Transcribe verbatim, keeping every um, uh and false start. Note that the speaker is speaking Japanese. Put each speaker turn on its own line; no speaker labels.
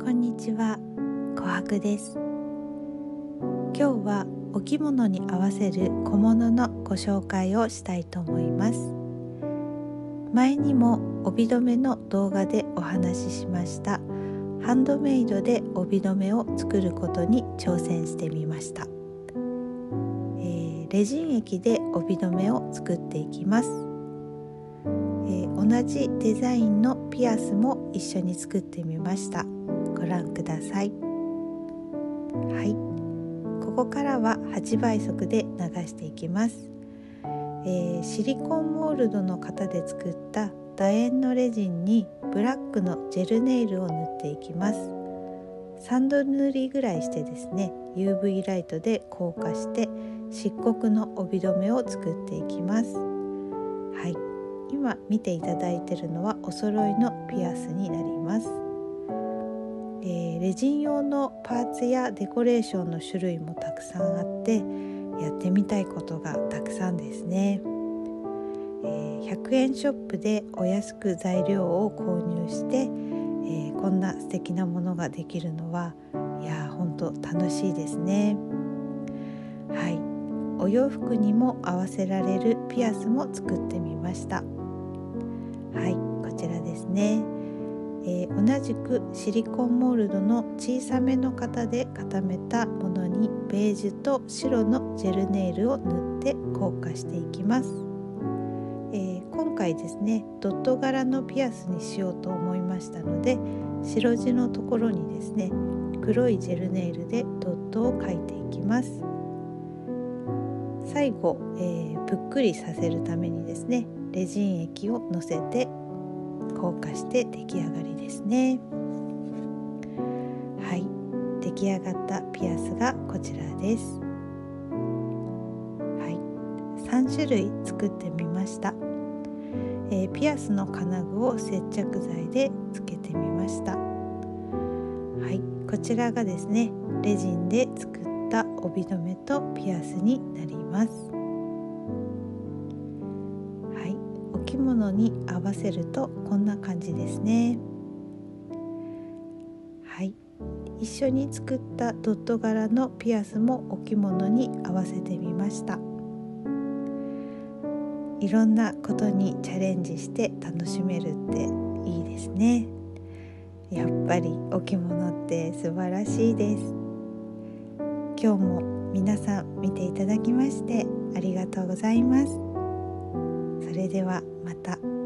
こんにちは、琥珀です。今日はお着物に合わせる小物のご紹介をしたいと思います。前にも帯留めの動画でお話ししましたハンドメイドで帯留めを作ることに挑戦してみました。えー、レジン液で帯留めを作っていきます。えー、同じデザインのピアスも一緒に作ってみました。ご覧ください。はい、ここからははちばい速で流していきます。えー、シリコンモールドの型で作った楕円のレジンにブラックのジェルネイルを塗っていきます。さんど塗りぐらいしてですね、 ユーブイ ライトで硬化して漆黒の帯留めを作っていきます。はい、今見ていただいているのはお揃いのピアスになります。えー、レジン用のパーツやデコレーションの種類もたくさんあって、やってみたいことがたくさんですね。えー、ひゃくえんショップでお安く材料を購入して、えー、こんな素敵なものができるのはいや本当楽しいですね。はい、お洋服にも合わせられるピアスも作ってみました。はい、こちらですね。えー、同じくシリコンモールドの小さめの型で固めたものにベージュと白のジェルネイルを塗って硬化していきます。えー、今回ですねドット柄のピアスにしようと思いましたので、白地のところにですね黒いジェルネイルでドットを描いていきます。最後、えー、ぷっくりさせるためにですねレジン液をのせて硬化して出来上がりですね。はい、出来上がったピアスがこちらです。はい、さんしゅるい作ってみました。えー、ピアスの金具を接着剤でつけてみました。はい、こちらがですねレジンで作った帯留めとピアスになります。お着物に合わせるとこんな感じですね。はい、一緒に作ったドット柄のピアスもお着物に合わせてみました。いろんなことにチャレンジして楽しめるっていいですね。やっぱりお着物って素晴らしいです。今日も皆さん見ていただきましてありがとうございます。それではまた。